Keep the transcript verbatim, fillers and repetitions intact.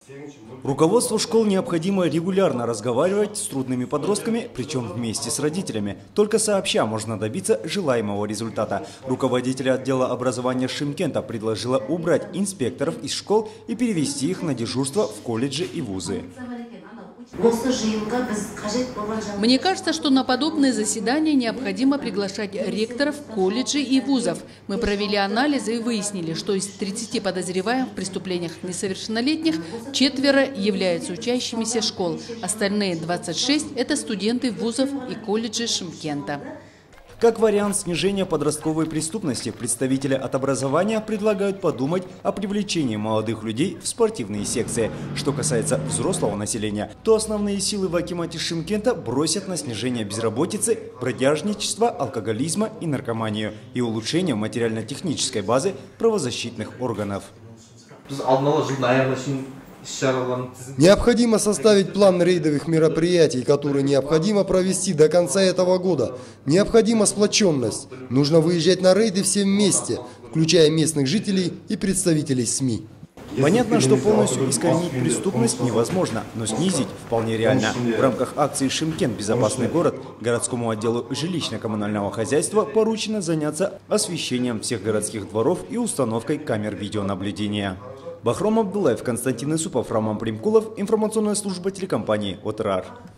Руководству школ необходимо регулярно разговаривать с трудными подростками, причем вместе с родителями. Только сообща можно добиться желаемого результата. Руководитель отдела образования Шымкента предложила убрать инспекторов из школ и перевести их на дежурство в колледжи и вузы. Мне кажется, что на подобные заседания необходимо приглашать ректоров колледжей и вузов. Мы провели анализы и выяснили, что из тридцати подозреваемых в преступлениях несовершеннолетних четверо являются учащимися школ. Остальные двадцать шесть – это студенты вузов и колледжей Шымкента. Как вариант снижения подростковой преступности, представители от образования предлагают подумать о привлечении молодых людей в спортивные секции. Что касается взрослого населения, то основные силы в акимате Шымкента бросят на снижение безработицы, бродяжничества, алкоголизма и наркоманию и улучшение материально-технической базы правозащитных органов. Необходимо составить план рейдовых мероприятий, которые необходимо провести до конца этого года. Необходима сплоченность. Нужно выезжать на рейды все вместе, включая местных жителей и представителей СМИ. Понятно, что полностью искоренить преступность невозможно, но снизить вполне реально. В рамках акции «Шымкент. Безопасный город» городскому отделу жилищно-коммунального хозяйства поручено заняться освещением всех городских дворов и установкой камер видеонаблюдения. Бахром Абдулаев, Константин Исупов, Роман Примкулов, информационная служба телекомпании ОТРАР.